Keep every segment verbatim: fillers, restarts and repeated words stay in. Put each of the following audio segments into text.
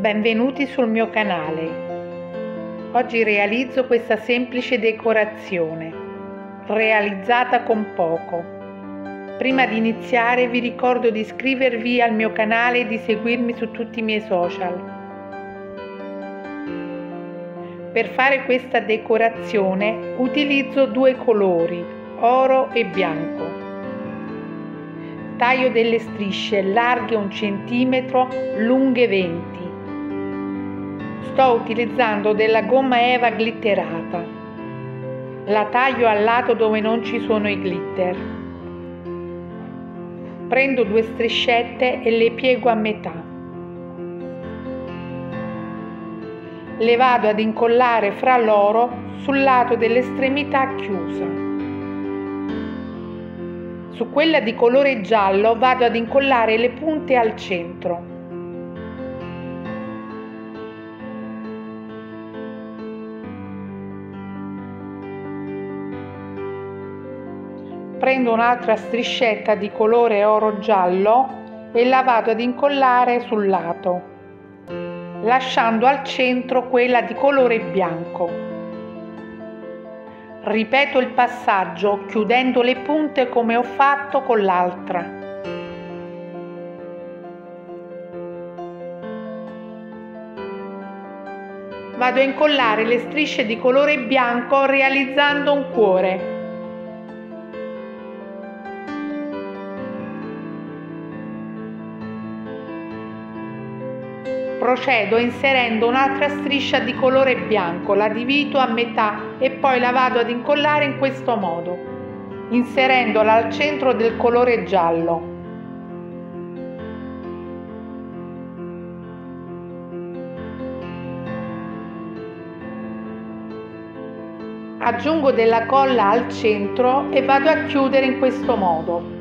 Benvenuti sul mio canale. Oggi realizzo questa semplice decorazione, realizzata con poco. Prima di iniziare vi ricordo di iscrivervi al mio canale e di seguirmi su tutti i miei social. Per fare questa decorazione utilizzo due colori, oro e bianco. Taglio delle strisce larghe un centimetro, lunghe venti. Sto utilizzando della gomma Eva glitterata. La taglio al lato dove non ci sono i glitter. Prendo due striscette e le piego a metà. Le vado ad incollare fra loro sul lato dell'estremità chiusa. Su quella di colore giallo vado ad incollare le punte al centro. Prendo un'altra striscetta di colore oro giallo e la vado ad incollare sul lato, lasciando al centro quella di colore bianco. Ripeto il passaggio chiudendo le punte come ho fatto con l'altra. Vado a incollare le strisce di colore bianco realizzando un cuore. Procedo inserendo un'altra striscia di colore bianco, la divido a metà e poi la vado ad incollare in questo modo, inserendola al centro del colore giallo. Aggiungo della colla al centro e vado a chiudere in questo modo.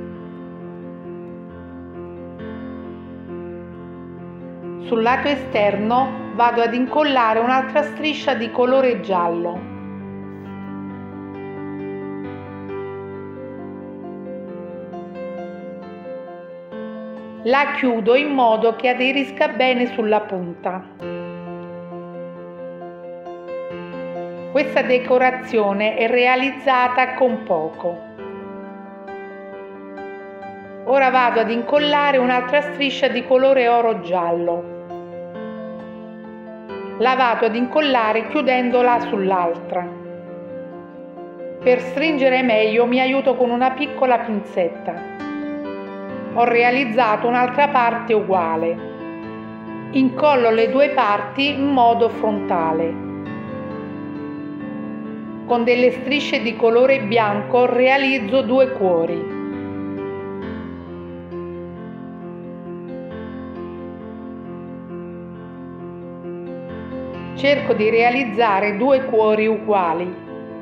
Sul lato esterno vado ad incollare un'altra striscia di colore giallo. La chiudo in modo che aderisca bene sulla punta. Questa decorazione è realizzata con poco. Ora vado ad incollare un'altra striscia di colore oro giallo. La vado ad incollare chiudendola sull'altra. Per stringere meglio mi aiuto con una piccola pinzetta. Ho realizzato un'altra parte uguale. Incollo le due parti in modo frontale. Con delle strisce di colore bianco realizzo due cuori. Cerco di realizzare due cuori uguali.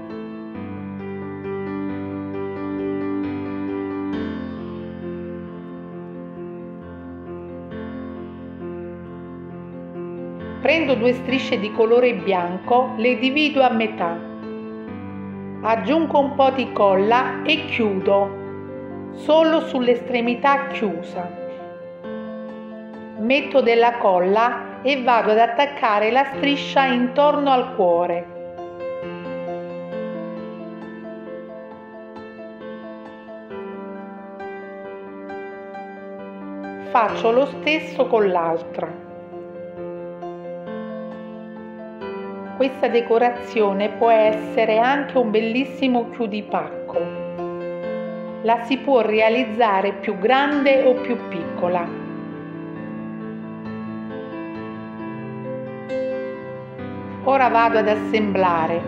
Prendo due strisce di colore bianco, le divido a metà. Aggiungo un po' di colla e chiudo, solo sull'estremità chiusa. Metto della colla e vado ad attaccare la striscia intorno al cuore. Faccio lo stesso con l'altra. Questa decorazione può essere anche un bellissimo chiudipacco. La si può realizzare più grande o più piccola. Ora vado ad assemblare.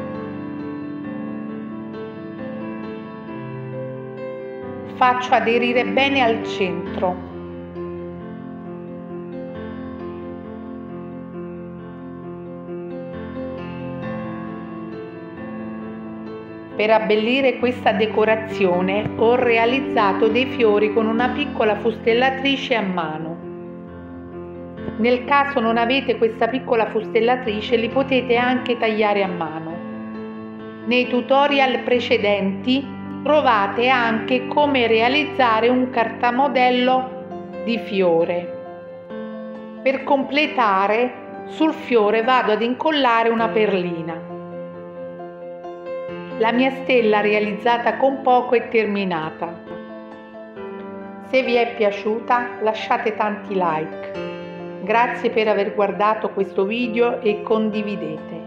Faccio aderire bene al centro. Per abbellire questa decorazione ho realizzato dei fiori con una piccola fustellatrice a mano. Nel caso non avete questa piccola fustellatrice, li potete anche tagliare a mano. Nei tutorial precedenti trovate anche come realizzare un cartamodello di fiore. Per completare, sul fiore vado ad incollare una perlina. La mia stella realizzata con poco è terminata. Se vi è piaciuta, lasciate tanti like. Grazie per aver guardato questo video e condividete.